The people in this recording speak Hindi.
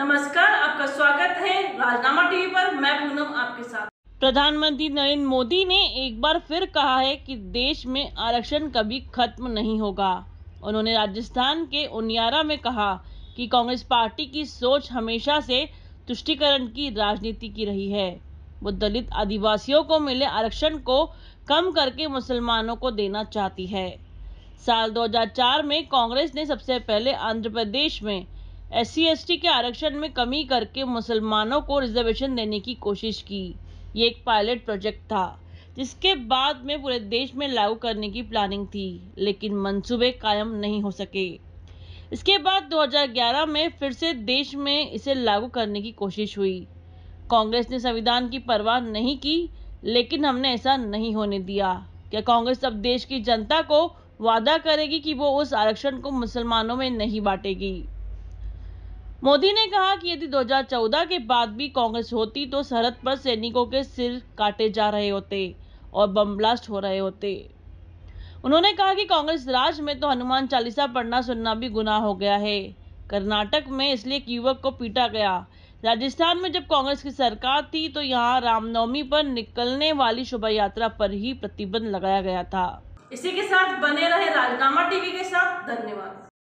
नमस्कार, आपका स्वागत है राजनामा टीवी पर। मैं पूनम आपके साथ। प्रधानमंत्री नरेंद्र मोदी ने एक बार फिर कहा है कि देश में आरक्षण कभी खत्म नहीं होगा। उन्होंने राजस्थान के उनियारा में कहा कि कांग्रेस पार्टी की सोच हमेशा से तुष्टीकरण की राजनीति की रही है। वो दलित आदिवासियों को मिले आरक्षण को कम करके मुसलमानों को देना चाहती है। साल 2004 में कांग्रेस ने सबसे पहले आंध्र प्रदेश में SC/ST के आरक्षण में कमी करके मुसलमानों को रिजर्वेशन देने की कोशिश की। ये एक पायलट प्रोजेक्ट था जिसके बाद में पूरे देश में लागू करने की प्लानिंग थी, लेकिन मंसूबे कायम नहीं हो सके। इसके बाद 2011 में फिर से देश में इसे लागू करने की कोशिश हुई। कांग्रेस ने संविधान की परवाह नहीं की, लेकिन हमने ऐसा नहीं होने दिया। क्या कांग्रेस अब देश की जनता को वादा करेगी कि वो उस आरक्षण को मुसलमानों में नहीं बांटेगी? मोदी ने कहा कि यदि 2014 के बाद भी कांग्रेस होती तो सरहद पर सैनिकों के सिर काटे जा रहे होते और बम ब्लास्ट हो रहे होते। उन्होंने कहा कि कांग्रेस राज में तो हनुमान चालीसा पढ़ना सुनना भी गुनाह हो गया है। कर्नाटक में इसलिए एक युवक को पीटा गया। राजस्थान में जब कांग्रेस की सरकार थी तो यहाँ रामनवमी पर निकलने वाली शोभा यात्रा पर ही प्रतिबंध लगाया गया था। इसी के साथ बने रहे राजनामा टीवी के साथ। धन्यवाद।